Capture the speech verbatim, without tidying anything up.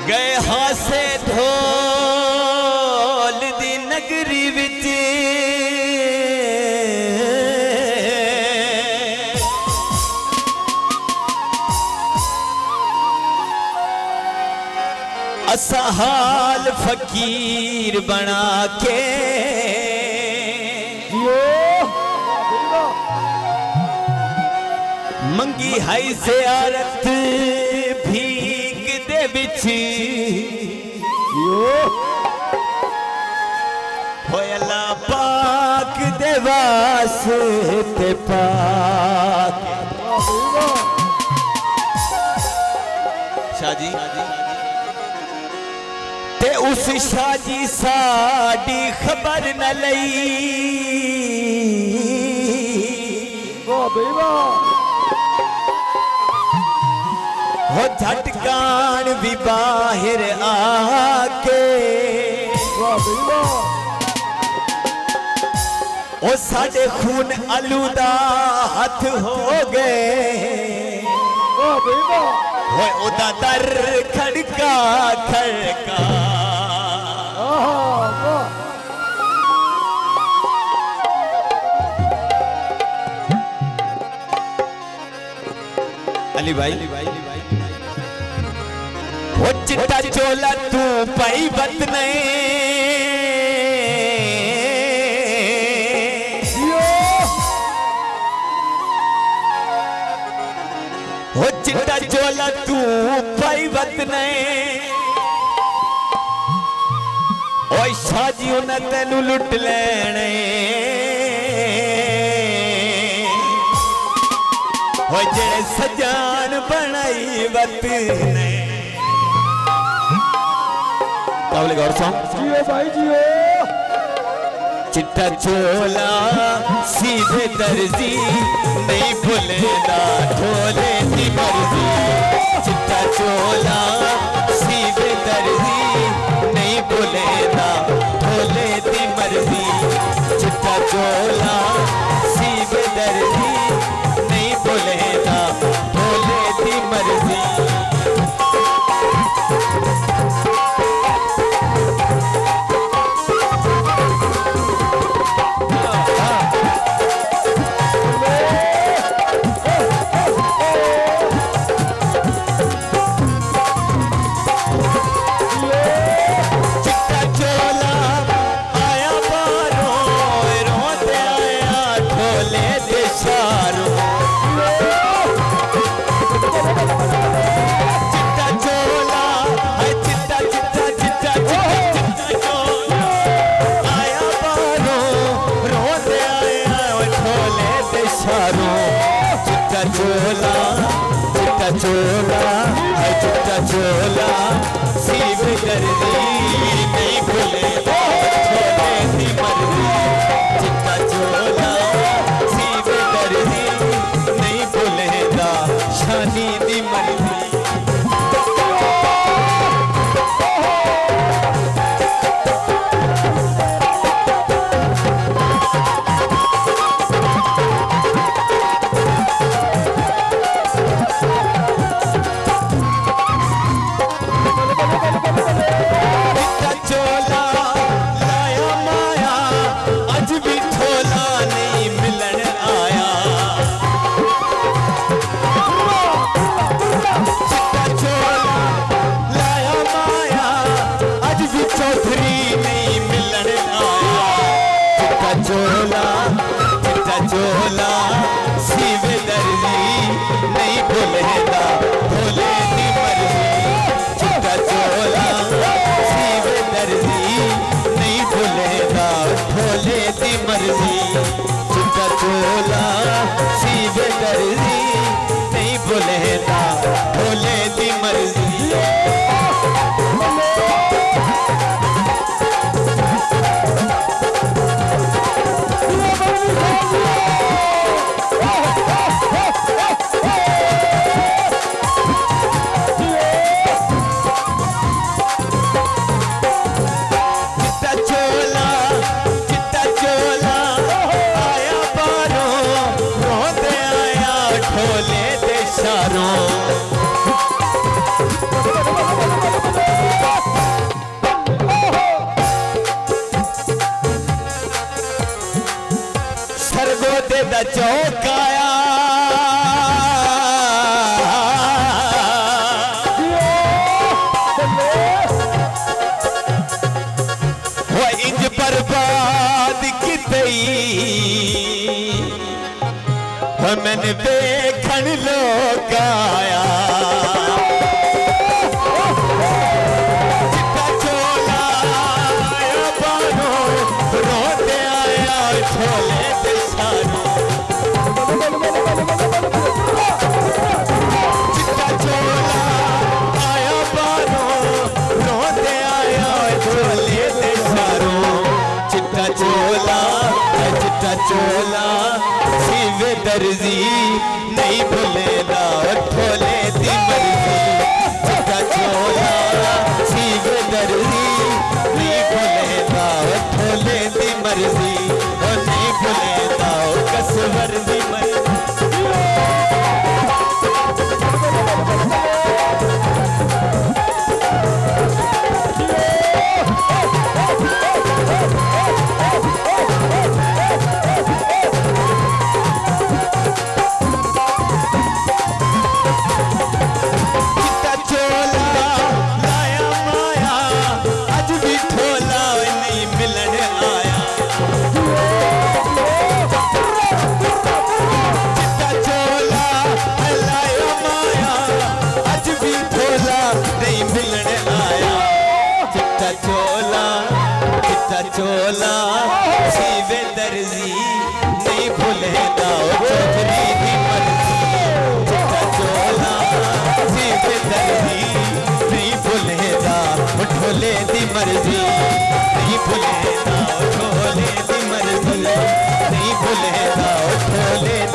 गए हासे ढोल दी नगरी विच असा हाल फकीर बना के मंगी हाई ज़ियारत भीख दे विच होए अल्लाह पाक दे वास्ते पाक शाह जी ते उस शाह जी साड़ी खबर न लई हो झटकान भी बाहर आके ओ साढ़े खून आलूदा हाथ हो गए हो उदा दर खड़का खड़का अली भाई वो चिट्टा चोला तू पाई बतने वो चिट्टा चोला तू पाई बतने ओ शाजी उन्हें तेनू लुट लेने हो जेड़े सजान बनाई वतने काबले गौर सॉन्ग जियो भाई जियो चिट्टा चोला सीधे दर्जी नहीं भूलेगा ढोले की मर्जी चिट्टा चोला सीधे दर्जी नहीं भूलेगा ढोले की मर्जी चिट्टा चोला सीधे दर्जी नहीं भूलेगा ढोले की मर्जी चोला चिट्टा चोला है चिट्टा चोला सीव दर्जी नहीं भूलेगा ढोले की मर्जी चिट्टा चोला सीव दर्जी नहीं भूलेगा शानी दी मर्जी चोला चिट्टा चोला सीव दर्जी नहीं भूलेगा ढोले की मर्जी चिट्टा चोला सीव दर्जी नहीं भूलेगा ढोले की मर्जी चिट्टा चोला सीव दर्जी नहीं भूलेगा ढोले की मर्जी चौकाया वो इंज बर्बाद कितई वो मैंने देखन लोग आया चिट्टा चोला आया बानो रोते आया छोले ते सारो चिट्टा चोला आया बानो रोते आया छोले ते सारो चिट्टा चोला चिट्टा चोला सीवे दर्जी नहीं भूलेगा ठोले दी मर्जी चिट्टा चोला सीवे दर्जी नहीं भूलेगा ठोले दी मर्जी और नहीं भूलेगा कसवर दी मर्जी चोला सीवे दर्जी नहीं भूलेगा चौधरी दी मर्जी चिट्टा चोला सीवे दर्जी नहीं भूलेगा ठोले दी मर्जी नहीं भूलेगा ठोले दी मर्जी नहीं भूलेगा ठोले